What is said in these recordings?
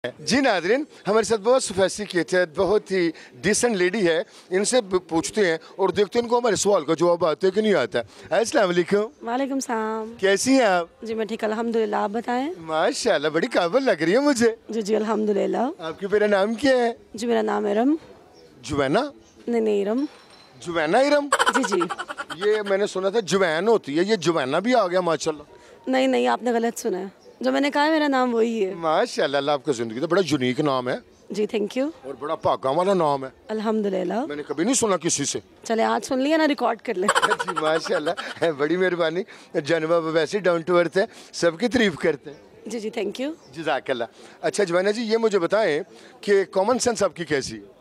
जी नाज़रीन, हमारे साथ बहुत सोफिस्टिकेटेड, बहुत ही डिसेंट लेडी है। इनसे पूछते हैं और देखते हैं इनको हमारे सवाल का जवाब आता है कि नहीं आता। अस्सलाम वालेकुम। वालेकुम सलाम। कैसी हैं आप? जी मैं ठीक अल्हम्दुलिल्लाह, आप बताएं। माशाल्लाह, बड़ी काबिल लग रही है मुझे। जी जी अल्हम्दुलिल्लाह। आपके मेरा नाम क्या है? जी मेरा नाम इरम। जुवैना? नहीं इरम। जुवैना इरम? जी जी। ये मैंने सुना था जुवैन होती है, ये जुवैना भी आ गया माशाल्लाह। नहीं आपने गलत सुना है, जो मैंने कहा है मेरा नाम वही है। माशाल्लाह, अल्लाह आपकी ज़िंदगी तो बड़ा यूनिक नाम है जी थैंक यू। और बड़ा भागा वाला नाम है। अल्हम्दुलिल्लाह। मैंने कभी नहीं सुना किसी से। चले आज सुन लिया ना, रिकॉर्ड कर ले। जी माशाल्लाह, बड़ी मेहरबानी। जनवा वैसे डाउन टू अर्थ है, सबकी तारीफ करते हैं। जी जी थैंक यू। जज़ाकल्लाह। अच्छा जुवैना जी, ये मुझे बताएं कि कॉमन सेंस आपकी कैसी है?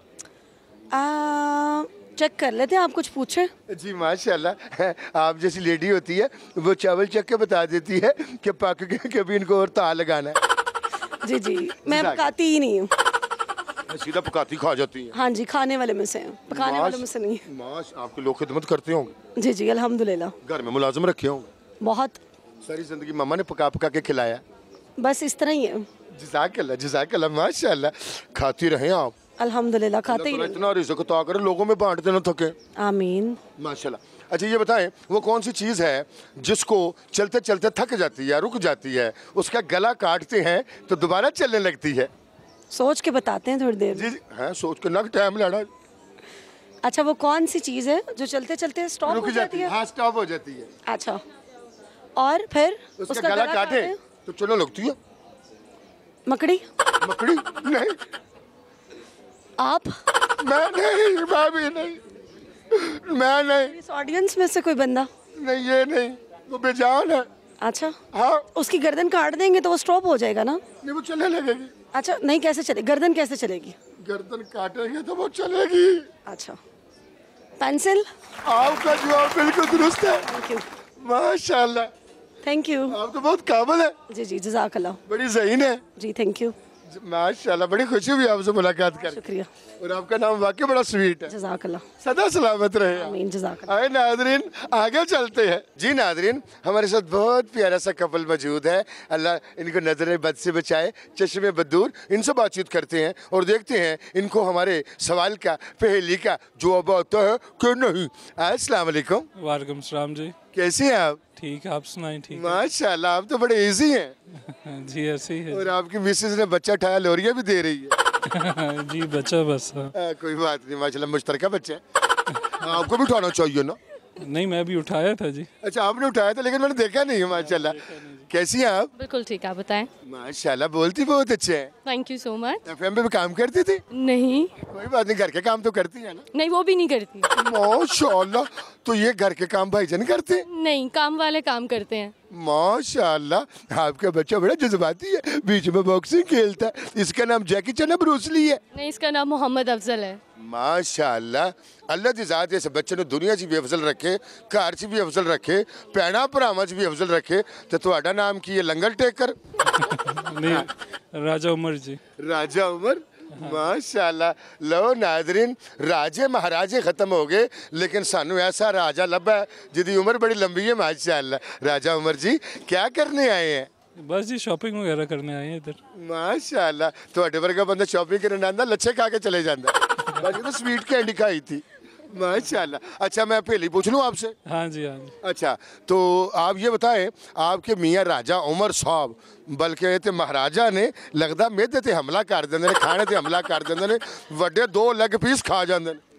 चेक कर लेते हैं, आप कुछ पूछें। जी माशाल्लाह, आप जैसी लेडी होती है वो चावल चख के बता देती है कि पक के कभी इनको और ता लगाना है। जी जी मैं पकाती ही नहीं हूँ। सीधा पकाती खा जाती है। हाँ जी, खाने वाले में से हैं, पकाने वाले में से नहीं। माश, आपके लोग खिदमत करते होंगे। जी जी अल्हम्दुलिल्लाह। घर में मुलाजिम रखे होंगे। बहुत। सारी जिंदगी मम्मा ने पका पका के खिलाया। बस इस तरह ही है। जज़ाकल्लाह जज़ाकल्लाह, माशाल्लाह। खाती रहें आप। अल्हम्दुलिल्लाह, खाते ही अल्लाह नहीं। इतना रिज़्क़ अता करे, लोगों में बांटते ना थके। आमीन। माशाल्लाह। अच्छा ये बताएं, वो कौन सी चीज़ है जिसको चलते चलते थक जाती है, रुक जाती है, उसका गला काटते हैं तो दोबारा चलने लगती है? सोच के बताते हैं थोड़ी देर में। जी हाँ, सोच के ना टाइम लड़ा। अच्छा वो कौन सी चीज़ है जो चलते चलते स्टॉप रुक हो जाती है? हाँ, स्टॉप हो जाती है। अच्छा, और फिर उसका गला काटे तो चलने लगती है। मकड़ी? मकड़ी? नहीं। आप? मैं नहीं, मैं भी नहीं, मैं नहीं। इस ऑडियंस में से कोई बंदा? नहीं ये नहीं, वो बेजान है। अच्छा, हाँ। उसकी गर्दन काट देंगे तो वो स्टॉप हो जाएगा ना? नहीं, वो चलने लगेगी। अच्छा नहीं, कैसे चले, गर्दन कैसे चलेगी? गर्दन काटेंगे तो वो चलेगी। अच्छा, पेंसिल? आपका जवाब बिल्कुल दुरुस्त है। Thank you. माशाल्लाह, थैंक यू। आप तो बहुत काबिल है। जी जी जज़ाकल्लाह। बड़ी ज़हीन है। जी थैंक यू। माशाल्लाह, बड़ी खुशी हुई आपसे मुलाकात कर। शुक्रिया। और आपका नाम वाकई बड़ा स्वीट है। जज़ाकल्लाह। सदा सलामत रहे। आमीन जज़ाकल्लाह। आए नादरीन, आगे चलते हैं। जी नादरीन, हमारे साथ बहुत प्यारा सा कपल मौजूद है। अल्लाह इनको नजर बद से बचाए, चश्मे बदूर। इनसे बातचीत करते हैं और देखते हैं इनको हमारे सवाल का, पहेली का जवाब आता है कि नहीं। अस्सलाम वालेकुम। वालेकुम सलाम जी। कैसे हैं आप? ठीक, आप सुनाएं। ठीक माशाल्लाह, आप तो बड़े इजी हैं। है। जी ऐसे ही है। और आपकी मिसेज ने बच्चा उठाया, लोरिया भी दे रही है। जी बच्चा बस। कोई बात नहीं, माशाल्लाह मुश्तरका बच्चा है। आपको भी उठाना चाहिए ना। नहीं मैं भी उठाया था जी। अच्छा आपने उठाया था, लेकिन मैंने देखा नहीं है। माशाल्लाह, कैसी हैं आप? बिल्कुल ठीक, आप बताएं। माशाल्लाह, बोलती बहुत अच्छे हैं। Thank you so much. FM पे भी काम करती थी? नहीं कोई बात नहीं, घर के काम तो करती है ना। नहीं, वो भी नहीं करती। माशाल्लाह, तो ये घर के काम भाईजान करते हैं? नहीं, काम वाले काम करते हैं। माशाल्लाह, आपका बच्चा बड़ा जज्बाती है, बीच में बॉक्सिंग खेलता है। इसका नाम जैकी चैन है, ब्रूस ली है? नहीं, इसका नाम मोहम्मद अफजल है। माशाल्लाह, अल्लाह दी ज़ात इस बच्चे ने दुनिया च भी अफजल रखे, घर च भी अफजल रखे, भैणा भरावां च भी अफजल रखे। तो तुहाडा नाम की है? लंगर टेकर? नहीं राजा उमर जी। राजा उमर? माशाल्लाह। लो नादरीन, राजे महाराजे खत्म हो गए, लेकिन सानू ऐसा राजा लभा है जिदी उम्र बड़ी लंबी है। माशाल्लाह। राजा उमर जी, क्या करने आए हैं? बस जी शॉपिंग वगैरह करने आए हैं इधर। माशाल्लाह, तुहाडे वर्गा बंदा शॉपिंग करने आंदा, लच्छे खा के चले जांदा। बाकी तो स्वीट कैंडी खाई थी। माशाल्लाह। अच्छा मैं पहले पूछ लूँ आपसे? हाँ जी हाँ जी। अच्छा तो आप ये बताएं, आपके मियाँ राजा उमर साहब, बल्कि ते महाराजा ने लगदा मेदे ते हमला कर देंदे ने, खाने ते हमला कर देंदे ने, वड्डे 2 लेग पीस खा जांदे ने।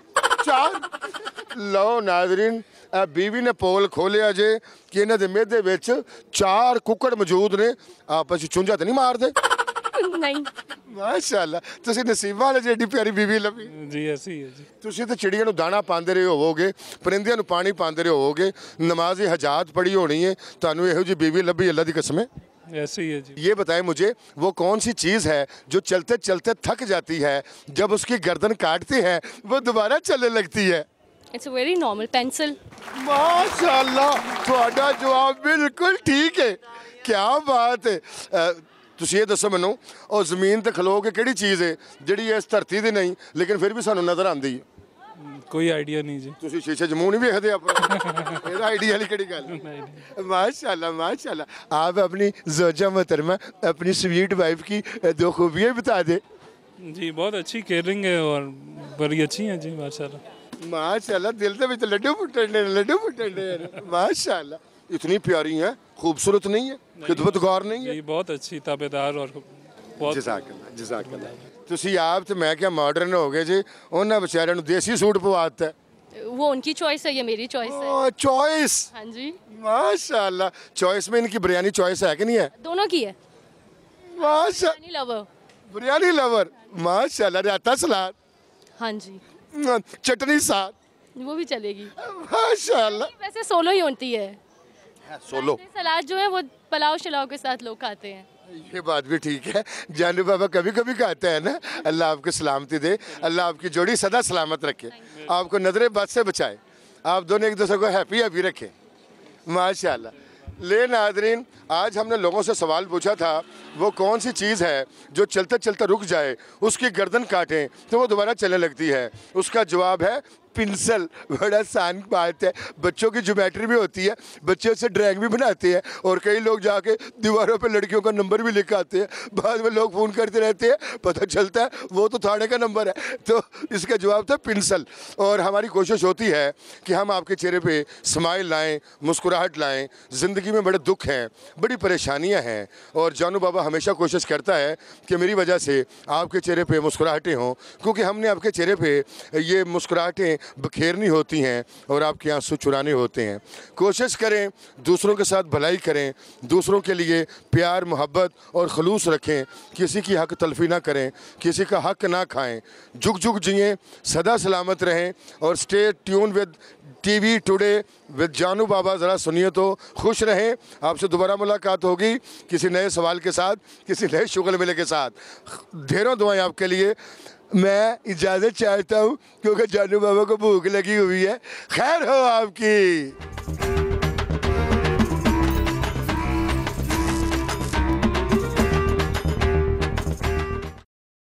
4। लो नाजरीन, बीवी ने पोल खोलिया जे कि इन्हां दे मेदे विच 4 कुकड़ मौजूद ने, आपस च चुंझा ते नहीं मारदे? नहीं। माशाल्लाह, तुसीं नसीबा वाले जेडी प्यारी बीवी लभी। जी ऐसे ही है जी। तुसीं तो चिड़िया नूं दाना पांदे रहे होवोगे, परिंदियां नूं पानी पांदे रहे होवोगे, नमाज हजात पढ़ी होनी है, तुहानूं इहो जी बीवी लभी, अल्लाह दी कसम है। ऐसे ही है जी। ये बताएं मुझे, वो कौन सी चीज़ है जो चलते चलते थक जाती है, जब उसकी गर्दन काटते हैं वो दोबारा चलने लगती है? It's very normal, pencil. माशाल्लाह, तुहाडा जवाब बिल्कुल ठीक है। क्या बात है। ਤੁਸੀਂ ਇਹ ਦੱਸੋ ਮੈਨੂੰ, ਉਹ ਜ਼ਮੀਨ ਤੇ ਖਲੋ ਕੇ ਕਿਹੜੀ ਚੀਜ਼ ਹੈ ਜਿਹੜੀ ਇਸ ਧਰਤੀ ਦੀ ਨਹੀਂ ਲੇਕਿਨ ਫਿਰ ਵੀ ਸਾਨੂੰ ਨਜ਼ਰ ਆਉਂਦੀ ਹੈ? कोई आइडिया नहीं जी। ਤੁਸੀਂ ਸ਼ੀਸ਼ੇ 'ਚ ਮੂੰਹ ਨਹੀਂ ਵੇਖਦੇ ਆਪਣਾ ਇਹਦਾ ਆਈਡੀਆ ਵਾਲੀ ਕਿਹੜੀ ਗੱਲ नहीं नहीं। माशाल्लाह माशाल्लाह। आप अपनी जोजा मोहतरमा अपनी स्वीट वाइफ की दो खूबियाँ बता दे। जी बहुत अच्छी केयरिंग है और बड़ी अच्छी है जी माशाल्लाह। माशाल्लाह दिल ਦੇ ਵਿੱਚ ਲੱਡੂ ਫੁੱਟਣ ਦੇ माशाल्लाह। इतनी प्यारी है, खूबसूरत नहीं है, खिदमतगार नहीं है। जी बहुत अच्छी ताबेदार और बहुत ਜਜ਼ਾਕੱਲਾ ਜਜ਼ਾਕੱਲਾ। ਤੁਸੀਂ ਆਪ ਤੇ ਮੈਂ ਕਿਹਾ ਮਾਡਰਨ ਹੋ ਗਏ ਜੀ, ਉਹਨਾਂ ਵਿਚਾਰਿਆਂ ਨੂੰ ਦੇਸੀ ਸੂਟ ਪਵਾ ਦਿੱਤਾ। वो उनकी चॉइस है, ये मेरी चॉइस है। चॉइस हाँ जी, माशाल्लाह। चॉइस में इनकी बिरयानी चॉइस है कि नहीं है? दोनों की है। माशा नहीं लवर। बिरयानी लवर माशाल्लाह। रायता सलाद हाँ जी, चटनी साथ वो भी चलेगी। माशाल्लाह। वैसे सोलो ही होती है। सोलो सलाद जो है वो पुलाव शलाव के साथ लोग खाते हैं। ये बात भी ठीक है। जानू बाबा कभी कभी कहते हैं ना, अल्लाह आपको सलामती दे, अल्लाह आपकी जोड़ी सदा सलामत रखे, आपको नजरे बद से बचाए, आप दोनों एक दूसरे को हैप्पी हैप्पी रखें माशाल्लाह। ले नादरीन, आज हमने लोगों से सवाल पूछा था वो कौन सी चीज़ है जो चलते चलते रुक जाए, उसकी गर्दन काटें तो वो दोबारा चलने लगती है। उसका जवाब है पिंसल। बड़ा आसान बात है, बच्चों की ज्योमेट्री भी होती है, बच्चे उससे ड्राइंग भी बनाते हैं और कई लोग जाके दीवारों पे लड़कियों का नंबर भी लिख आते हैं। बाद में लोग फ़ोन करते रहते हैं, पता चलता है वो तो थाने का नंबर है। तो इसका जवाब था पिंसल। और हमारी कोशिश होती है कि हम आपके चेहरे पे स्माइल लाएं, मुस्कुराहट लाएं। ज़िंदगी में बड़े दुख हैं, बड़ी परेशानियां हैं और जानू बाबा हमेशा कोशिश करता है कि मेरी वजह से आपके चेहरे पे मुस्कुराहटें हों, क्योंकि हमने आपके चेहरे पे ये मुस्कुराहटें बखेरनी होती हैं और आपके आंसू चुराने होते हैं। कोशिश करें दूसरों के साथ भलाई करें, दूसरों के लिए प्यार मोहब्बत और खलूस रखें, किसी की हक तलफी ना करें, किसी का हक ना खाएं, जुग जुग जिएं, सदा सलामत रहें और stay tune with TV today with Janu Baba. ज़रा सुनिए तो खुश रहें। आपसे दोबारा मुलाकात होगी किसी नए सवाल के साथ, किसी नए शुगल मेले के साथ। ढेरों दुआएं आपके लिए। मैं इजाज़त चाहता हूँ क्योंकि जानू बाबा को भूख लगी हुई है। खैर हो आपकी।